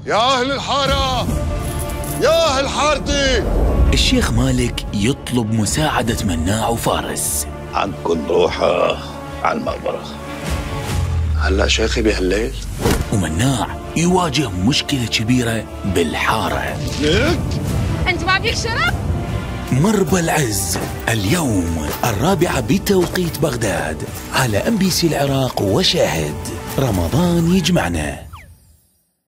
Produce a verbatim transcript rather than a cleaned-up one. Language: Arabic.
يا أهل الحارة، يا أهل حارتي. الشيخ مالك يطلب مساعدة مناع وفارس. عندكن روحة على المقبرة. هلا شيخي بهالليل؟ ومناع يواجه مشكلة كبيرة بالحارة. ليك؟ أنت ما فيك شرف؟ مربى العز اليوم الرابعة بتوقيت بغداد على ام بي سي العراق وشاهد. رمضان يجمعنا.